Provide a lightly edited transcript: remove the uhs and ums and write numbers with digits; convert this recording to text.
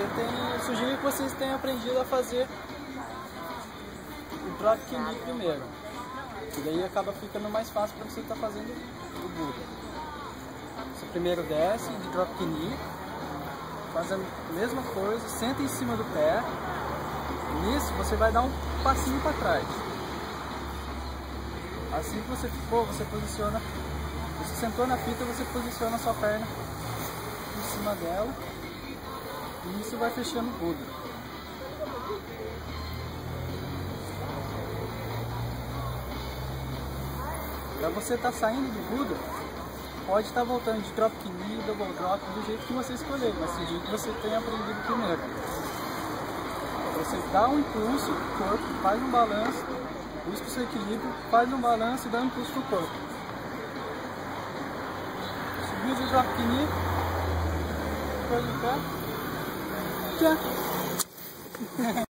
eu sugiro que vocês tenham aprendido a fazer o drop knee primeiro. E daí acaba ficando mais fácil para você estar fazendo o Buda. Você primeiro desce de drop knee, faz a mesma coisa, senta em cima do pé. Nisso você vai dar um passinho para trás. Assim que você for, você posiciona. Você sentou na fita, você posiciona a sua perna em cima dela. E isso vai fechando o Buda. Para você estar saindo do Buda, pode estar voltando de drop knee, double drop, do jeito que você escolher, mas do jeito que você tenha aprendido primeiro. Você dá um impulso no corpo, faz um balanço, busca o seu equilíbrio, faz um balanço e dá um impulso no corpo. Subiu de drop knee, ficou de pé, tchac!